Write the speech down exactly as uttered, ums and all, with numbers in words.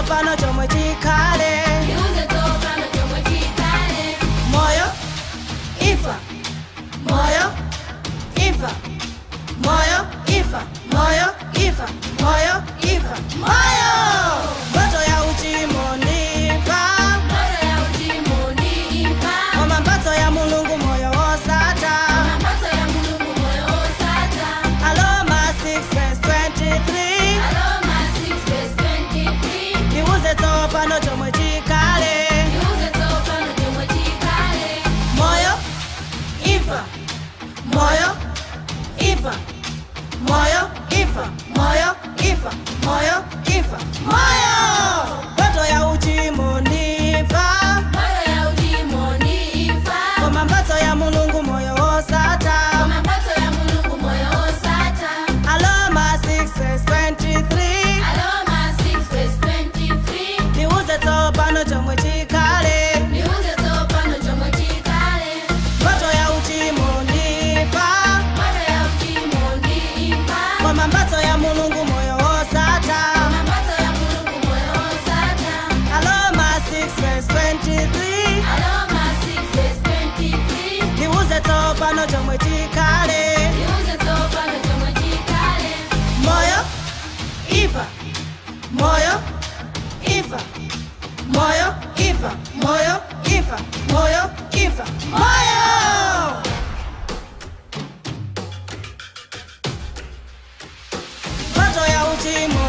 tsopano chomwe chikhale. Ndiuze tsopano chomwe chikhale. Moyo, imfa, moyo, imfa, moyo, imfa, moyo, imfa, moyo, imfa, moyo. Mboto ya uchimo ndifa, Mboto ya uchimo ndifa. koma mphatso ya Mulungu moyo wosatha. Koma mphatso ya Mulungu moyo wosatha. Aloma six verse twenty-three. Aloma six verse twenty-three. Ndiuze tsopano chomwe chikhale. Ndiuze tsopano chomwe chikhale. Moyo, imfa, moyo, imfa, moyo, imfa, moyo, imfa, moyo, imfa, moyo. Mboto ya uchimo ndifa, Mboto ya uchimo ndifa. koma mphatso ya Mulungu moyo wosatha. Koma mphatso ya Mulungu moyo wosatha. Aloma six verse twenty-three. Aloma six verse twenty-three. Ndiuze tsopano chomwe chikhale. Ndiuze tsopano chomwe chikhale. Mboto ya uchimo ndifa, Mboto ya uchimo ndifa. koma mphatso ya Mulungu moyo wosatha. Koma mphatso ya Mulungu moyo wosatha. Aloma six verse twenty-three. Aloma six verse twenty-three. Ndiuze tsopano chomwe chikhale. Ndiuze tsopano chomwe chikhale. Moyo, imfa, moyo, imfa, moyo, imfa, moyo, imfa, moyo, imfa, moyo. Mboto ya uchimo